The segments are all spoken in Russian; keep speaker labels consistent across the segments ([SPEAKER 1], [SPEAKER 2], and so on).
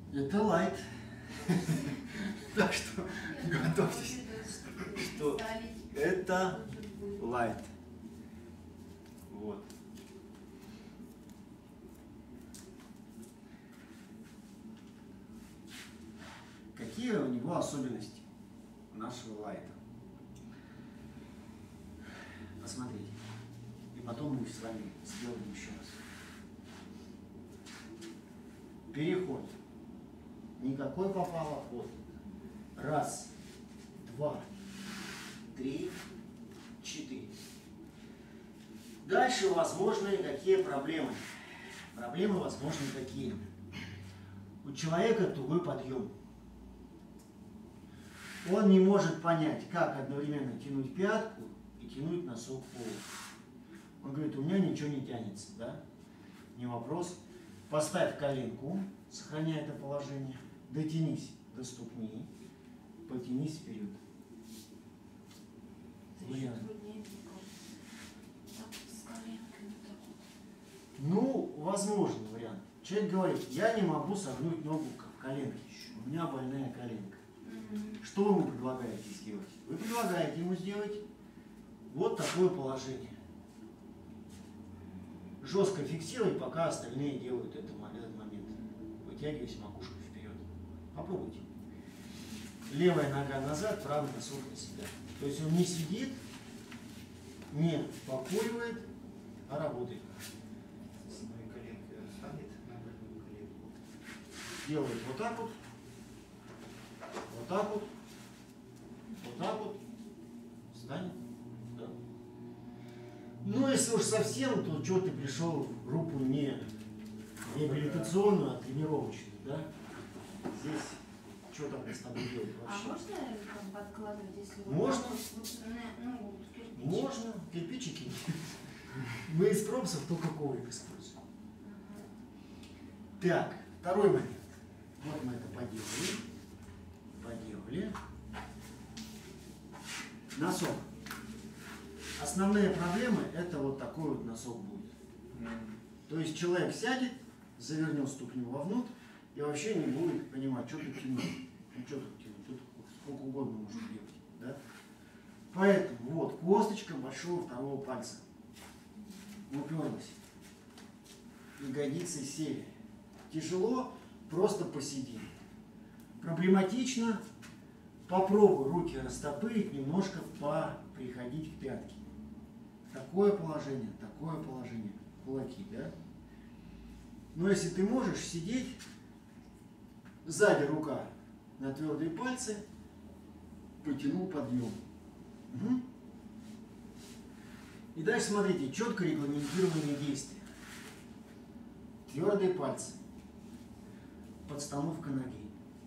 [SPEAKER 1] Это лайт. Так что готовьтесь, что это лайт. Вот. Какие у него особенности нашего лайта? Посмотрите. И потом мы с вами сделаем еще раз. Переход. Никакой попало ход. Раз, два, три, четыре. Дальше возможны какие проблемы. Проблемы возможны какие. У человека тугой подъем. Он не может понять, как одновременно тянуть пятку и тянуть носок в пол. Он говорит, у меня ничего не тянется, да? Не вопрос. Поставь коленку, сохраняя это положение. Дотянись до ступни, потянись вперед. Ну, возможный вариант. Человек говорит, я не могу согнуть ногу в коленке еще, у меня больная коленка. Что вы ему предлагаете сделать? Вы предлагаете ему сделать вот такое положение. Жестко фиксируй, пока остальные делают этот момент. Вытягивайся макушкой вперед. Попробуйте. Левая нога назад, правая носок на себя. То есть он не сидит, не покуривает, а работает.
[SPEAKER 2] С одной коленкой станет на больную коленку.
[SPEAKER 1] Делает вот так вот. Вот так вот. Вот так вот. Встанет. Да. Ну, если уж совсем, то что ты пришел в группу не реабилитационную, а тренировочную, да? Здесь что там с тобой делать вообще?
[SPEAKER 3] А можно подкладывать, если
[SPEAKER 1] можно?
[SPEAKER 3] Ну, кирпичики?
[SPEAKER 1] Можно. Кирпичики. Мы из промсов только коврик используем. Так, второй момент. Вот мы это поделали. Поделали. Носок. Основные проблемы это вот такой вот носок будет. То есть человек сядет, завернет ступню вовнутрь и вообще не будет понимать, что тут тянуть. Ну что тут тянуть, тут сколько угодно можно делать. Да? Поэтому вот косточка большого второго пальца уперлась. Ягодицы сели. Тяжело, просто посиди. Проблематично, попробуй руки растопырить, немножко приходить к пятке. Такое положение, кулаки, да? Но если ты можешь сидеть, сзади рука на твердые пальцы, потянул подъем. Угу. И дальше смотрите, четко регламентированные действия. Твердые пальцы, подстановка ноги,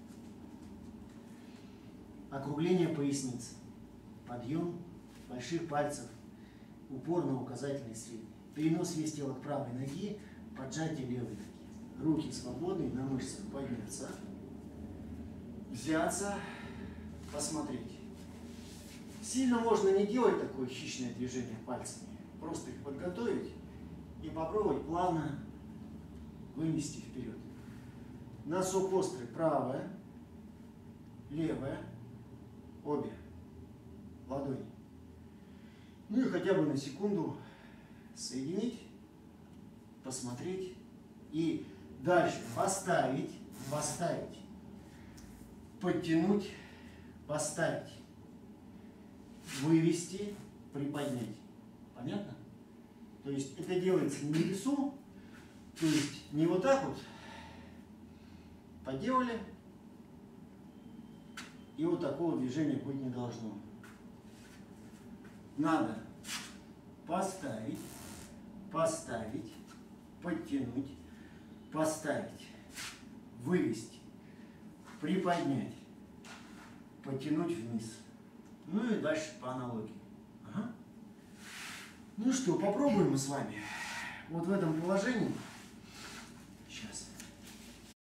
[SPEAKER 1] округление поясницы, подъем больших пальцев, упор на указательный и средний, перенос вес тела к правой ноге, поджатие левой ноги, руки свободные, на мышцах подняться, взяться, посмотреть. Сильно можно не делать такое хищное движение пальцами, просто их подготовить и попробовать плавно вынести вперед. Носок острый, правая, левая, обе ладони. Ну и хотя бы на секунду соединить, посмотреть и дальше поставить, подтянуть, поставить, вывести, приподнять. Понятно? То есть это делается не на весу, то есть не вот так вот поделали, и вот такого движения быть не должно. Надо поставить, подтянуть, поставить, вывести, приподнять, потянуть вниз. Ну и дальше по аналогии. Ага. Ну что, попробуем мы с вами вот в этом положении